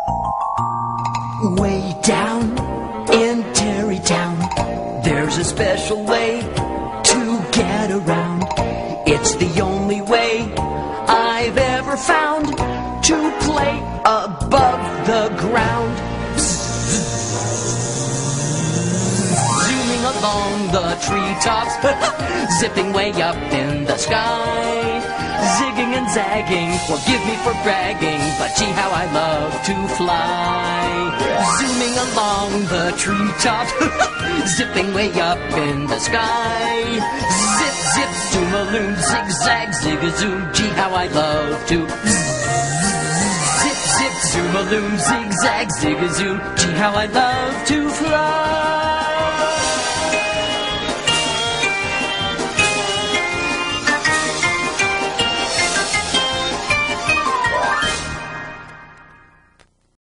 Way down in Tarrytown, there's a special way to get around. It's the only way I've ever found to play above the ground. Zooming along the treetops, zipping way up in the sky. Zigging and zagging, forgive me for bragging, but gee how I love to fly. Zooming along the treetops, zipping way up in the sky. Zip, zip, zoomaloom, zig-zag, ziggazoo, gee how I love to. Zip, zip, zoomaloom, zig-zag, ziggazoo, gee how I love to fly.